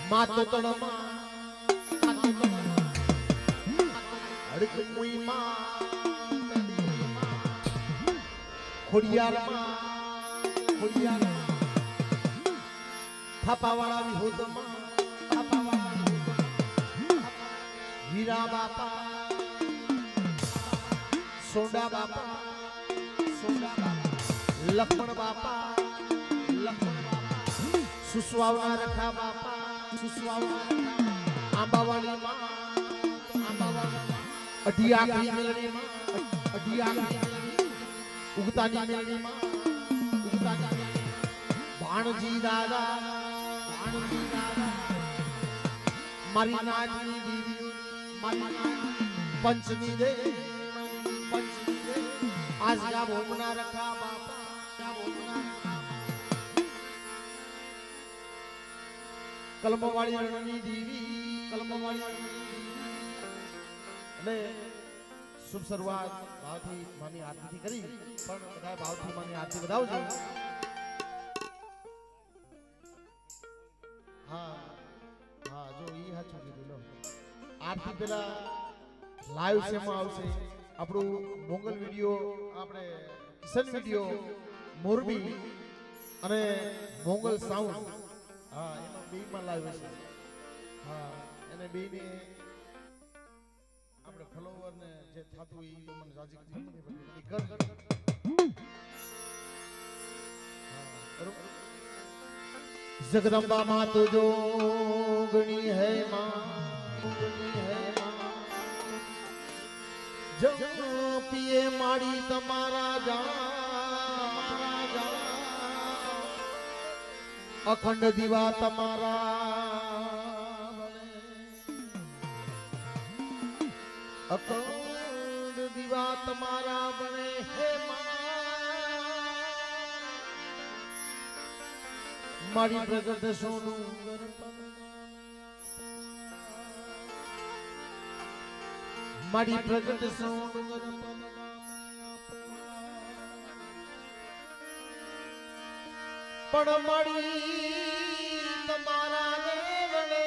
मातो तड़मा अड़क मुई मां खोड़ियार मां थापा वाला भी हो तो मां थापा वाला हीरा बापा सोडा बापा लक्ष्मण बापा सुसवावना रखा बापा सुसवावना रखा आंबा वाली मां अडिया की मिलनी मां अडिया की उगतानी मिलनी मां उगतानी भाणजी दादा मारी नानी दीदी मारी पंचमी दे आज का भोमना रखा बापा क्या भोमना कलमवाड़ी रणनी देवी कलमवाड़ी ने शुभ शुरुआत भावथी मानी आरती थी करी पण बधाय भावथी मानी आरती बधावजो हां हां जो ई हाचो कीधुं आरती पेला लाइव सेमा आवशे આપણું મોંગલ વિડિયો આપણે કિશન વિડિયો મોરબી અને મોંગલ સાઉન્ડ હા એનો બેમાં લાવ્યો છે હા એને બેને આપણે ફોલોવર ને જે થાતું ઈ મને રાજી ખબર પડી કર जगदम्बा माँ तो जो गणी है माँ जो पिए माड़ी तमारा जा अखंड दीवा तमारा अखंड दीवा तमारा बने हे मारी प्रगट सोनू मारी प्रगट सोनू पण मारी तमारा देवने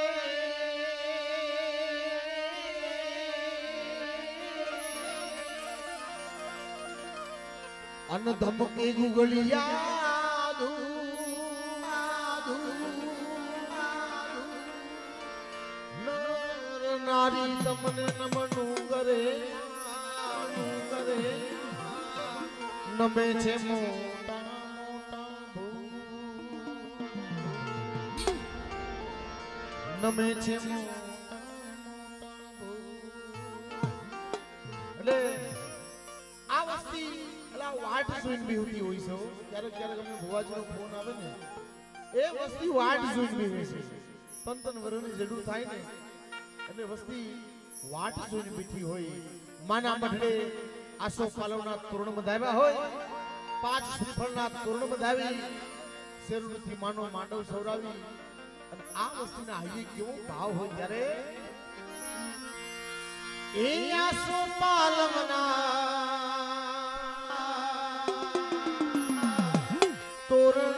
अन धमके गुगलिया नारी तमने नमनु करे नमे छे मोटा मोटा भू नमे छे मोटा मोटा भू એટલે આ વસ્તી અલા વાટ જોઈને બેહતી હોય છે ક્યારેક ક્યારેક અમને ભુવાજીનો ફોન આવે ને એ વસ્તી વાટ જોઈને બેહે છે તન વરની જરૂર થાય ને એટલે વસ્તી વાટ જોઈને બેઠી હોય માના મઢડે આસો પાલવના તોરણ બંધાવ્યા હોય પાંચ શ્રીફળના તોરણ બંધાવી શેરુથી માનો માંડવ સવરાવી અને આ વસ્તીના હૈયે કેવો ભાવ હોય ત્યારે એ આસો પાલવના તોરણ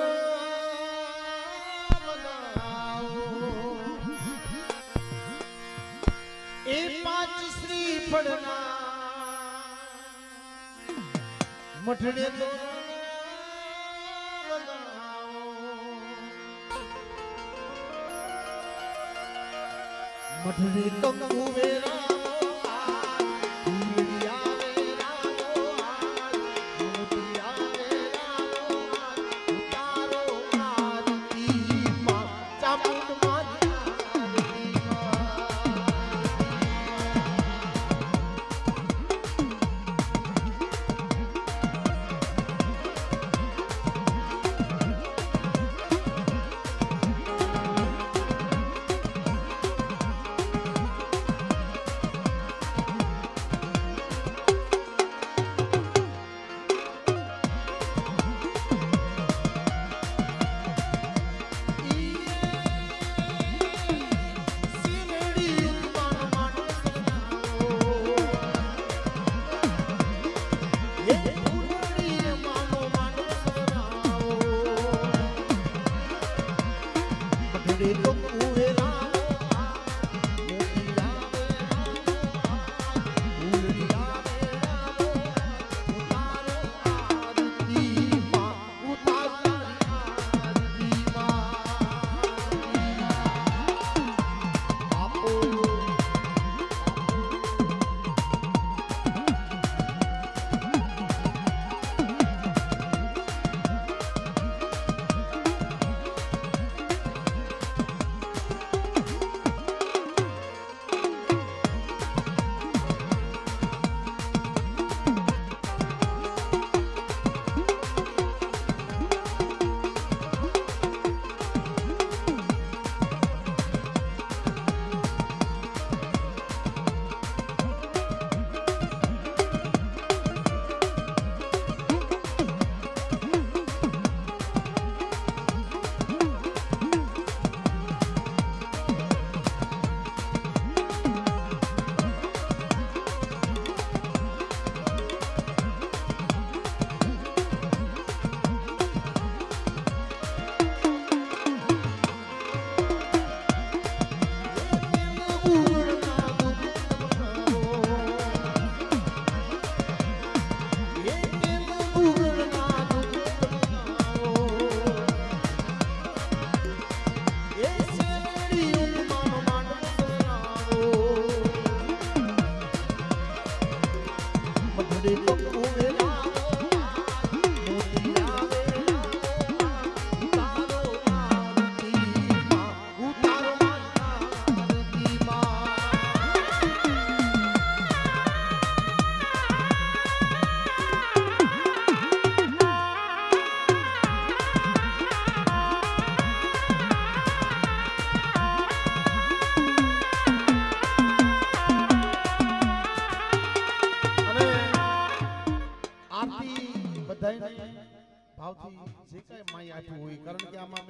पढ़ना मठड़े तो मठड़े कंगू वेरा तो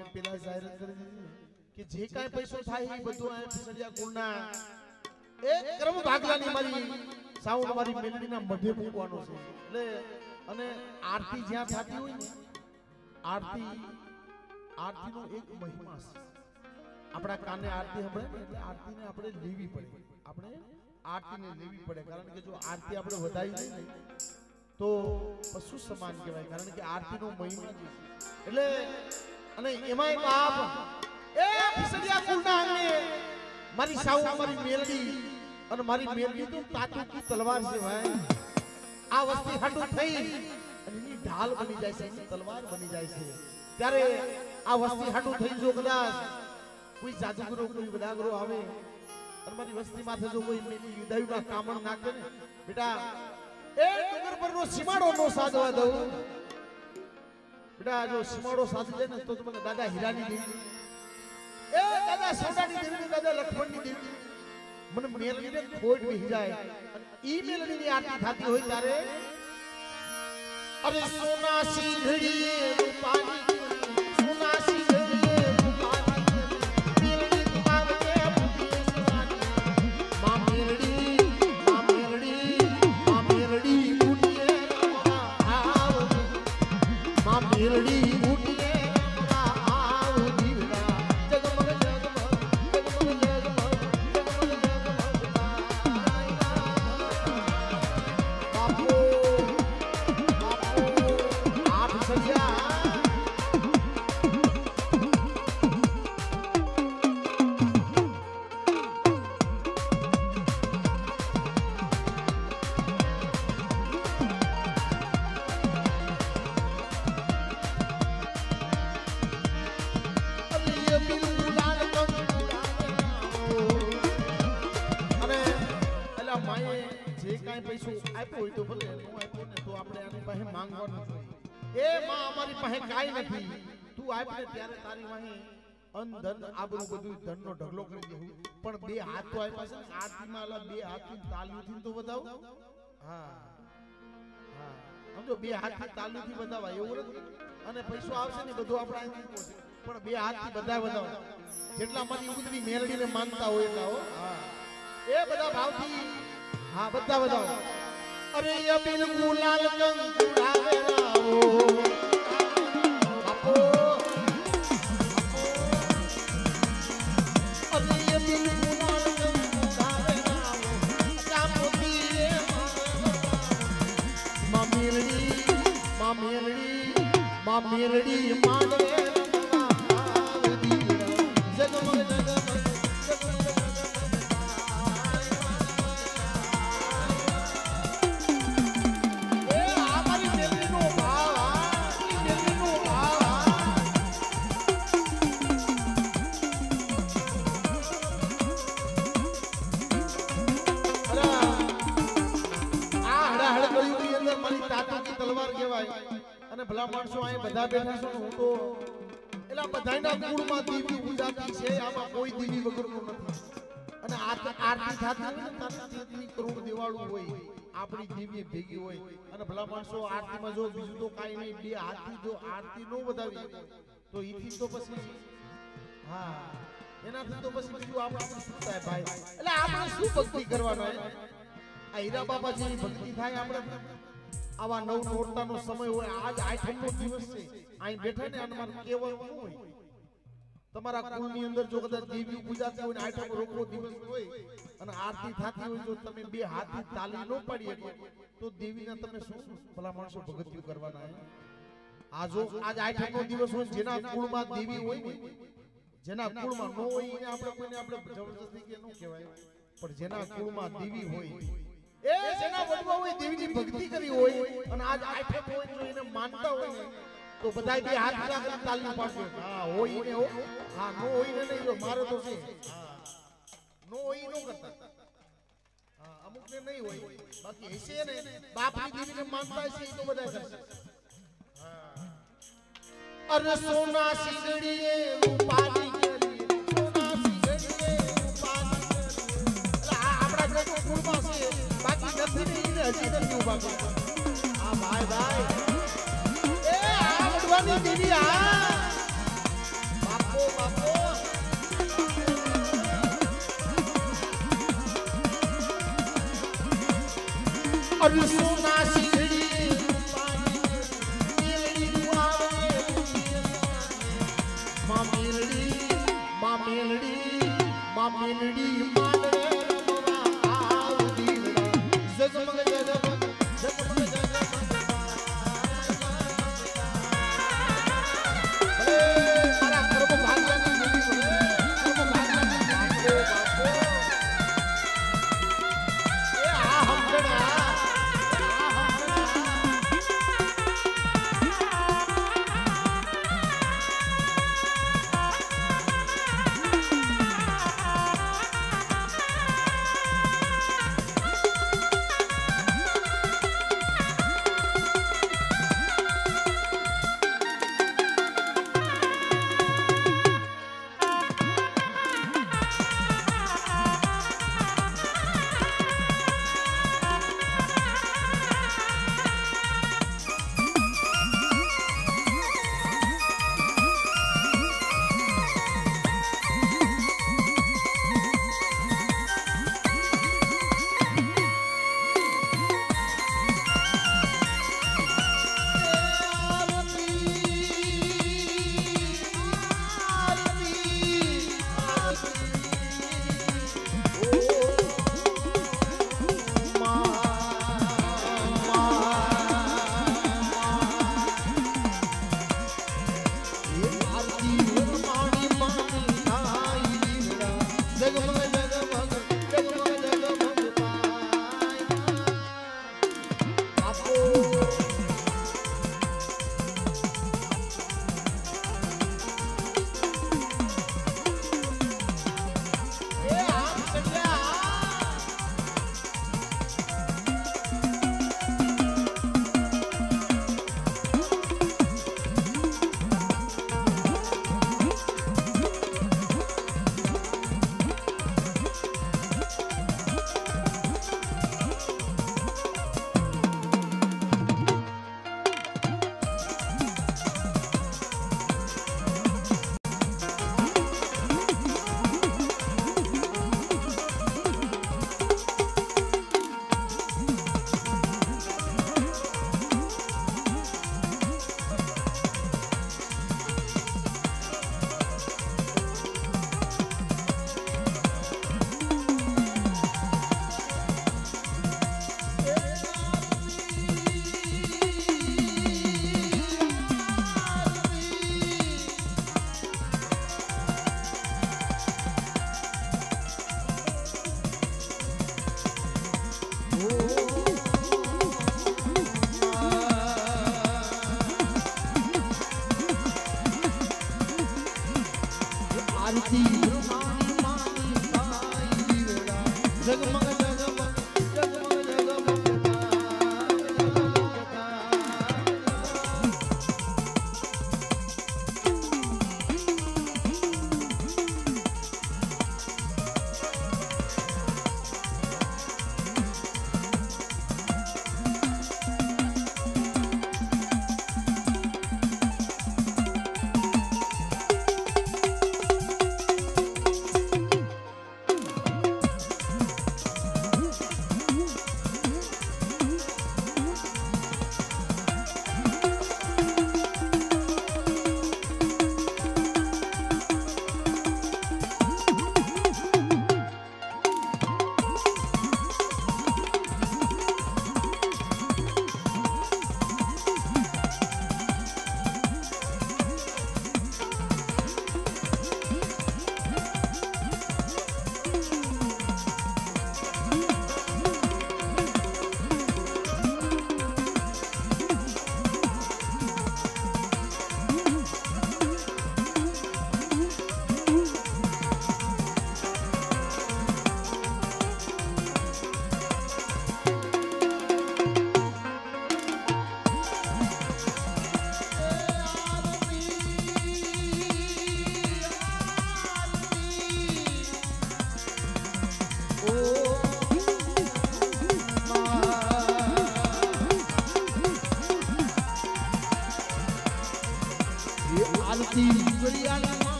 મેં પેલા જાહેરાત કરી દીધી કે જે કાંઈ પૈસો થાય એ બધું આ ફિસડિયા કુળના એક ક્રમ ભાગલાની મારી સાઉન્ડ મારી મેલડીના મધ્ય મૂકવાનો છે એટલે અને આરતી જ્યાં થતી હોય ને આરતીનો એક મહિમા છે આપણા કાને આરતી સાંભળે ને એટલે આરતીને આપણે લેવી પડે કારણ કે જો આરતી આપણે વધારી દઈએ ને તો પશુ સમાન કહેવાય કારણ કે આરતીનો મહિમા છે એટલે અને એમાં એક આપ એ ફિસડિયા કુળના આંગણે મારી સાઉ મારી મેલડી અને મારી મેલડી તો તાતુકી તલવાર છે ભાઈ આ વસ્તી હાટું થઈ અને એની ઢાલ બની જાય છે એની તલવાર બની જાય છે ત્યારે આ વસ્તી હાટું થઈ જો કદાચ કોઈ જાદુગરો કોઈ બદાગરો આવે અને મારી વસ્તી માથે જો કોઈ મેલી વિદાયુના કામણ નાખે ને બેટા એ ડુંગર પરનો સીમાડો નો સાધવા દઉં બેટા જો સીમાડો સાધી જાય ને તો મને દાદા હીરાની દેવી એ દાદા સોનાની દેવી દાદા લખમણની દેવી મને મેલડીને ખોટ બેહી જાય અને ઈ મેલડીની આરતી થાતી હોય ત્યારે અરે સોના સિંઘડીએ રૂપાની સોના સિંઘડીએ રૂપાની મેલડી તુમારે બુદ્ધિ સોનાની માં મેલડી બુદ્ધિએ આવ માં મેલડી બુદ્ધિએ આવ દીવડા જગમગ પૈસો આપ્યો હોય તો ભલે નો આપ્યો ને તો આપણે આની પાસે માંગવાનું જોઈએ એ માં અમારી પાસે કાઈ નથી તું આપને ત્યારે તારી વાહે અનધન આબરૂ બધું ધનનો ઢગલો કરી દેવું પણ બે હાથ તો આપ્યા છે ને આરતીમાં આલા બે હાથથી તાલીથી તો બતાવ હા સમજો બે હાથથી તાલીથી બતાવા એવું નથી અને પૈસો આવશે ને બધું આપણે અહીં પહોંચે પણ બે હાથથી બધા બતાવો જેટલા મારી ઉગતી મેલડીને માનતા હોય એટલા હો હા એ બધા ભાવથી હા બધા બતાવો અરે અબિલ ગુલાલ કંકુ રાવરાવો આપો અરે અબિલ ગુલાલ કંકુ રાવરાવો ચામોતી મેલડી માંડવે અને ભલા માણસો અહીં બધા બેઠા છો હું તો એલા બધાયના કુળમાં દેવી પૂજાતી છે આમાં કોઈ દેવી વગરનું નથી અને આરતી થાતી હોય ને તારી 33 કરોડ દેવાળું હોય આપણી દેવી ભેગી હોય અને ભલા માણસો આરતીમાં જો બીજું તો કાઈ નહીં બે હાથથી જો આરતી નો વધાવી તો ઈથી તો પછી હા એનાથી તો પછી બીજું આપણે શું થાય ભાઈ એટલે આપણે શું ભક્તિ કરવાનો આ હીરા બાબા જેવી ભક્તિ થાય આપણે આવા નવ નોરતાનો સમય હોય આજ આઠમનો દિવસ છે અહીં બેઠા ને અને મારું કહેવાનું હોય તમારા કુળની અંદર જો કદાચ દેવી પૂજાતી હોય ને આઠમ રોકવો દિવસ હોય અને આરતી થતી હોય જો તમે બે હાથથી તાલી ન પાડી શકો તો દેવીના તમે શું ભલા માણસો ભગત્યું કરવાના આજ આઠમનો દિવસ હોય જેના કુળમાં દેવી હોય ને જેના કુળમાં ન હોય એને આપણે કોઈને આપણે જબરદસ્તી કે ન કહેવાય પણ જેના કુળમાં દેવી હોય એ જેના વડવા હોય દેવીની ભક્તિ કરી હોય અને આજ આઠમ હોય જો એને માનતા હોય ને તો બધાય બે હાથ રાખીને તાલી પાડજો હા હોય ને હો હા નો હોય ને નહીં જો મારો તો છે હા નો હોય નો કરતા હા અમુક ને નહીં હોય બાકી હશે ને બાપની દેવીને માનતા હશે તો બધા કરશે હા અરે સોના સિંગડીએ રૂપાની કરી સોના સિંગડીએ રૂપાની કરી આપડા લોકો કુળમાં છે બાકી નથી ને એને હજી નથી ઉભા કરતા હા ભાઈ એ આ વડવાની દેવી આ अरे सोना सिंहड़ी मां मेलड़ी मां मेलड़ी मां मेलड़ी मांडवे रमवा आवदी जगमग जगमग जगमग जगमग मारा कर्म भाग्यानी देवी बोले कर्म भाग्यानी देवी ओ बापो ए आ हमकड़ा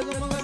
જગમગ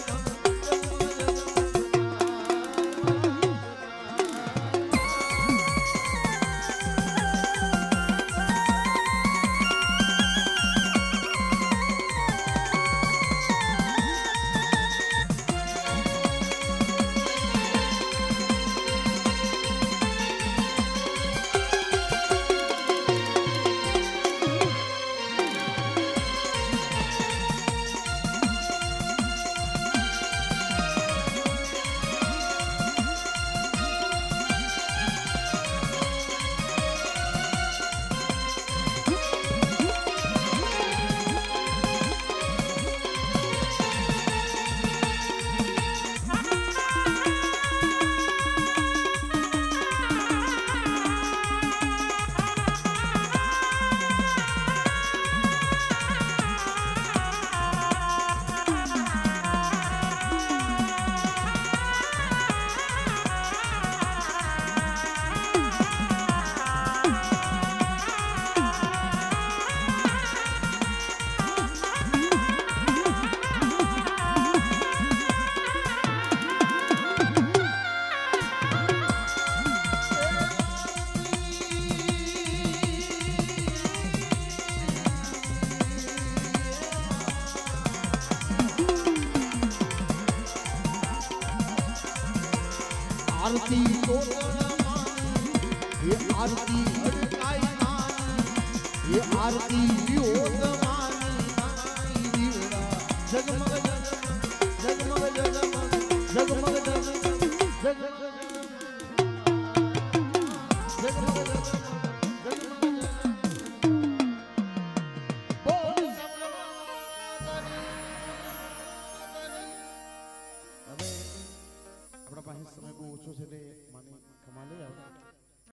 आरती तो ये आरती अड़काई मान ये आरती विहोद मान दीवड़ा जगमग जगमग जगमग जगमग जगमग समय बहुत ओछो से माने कमा ले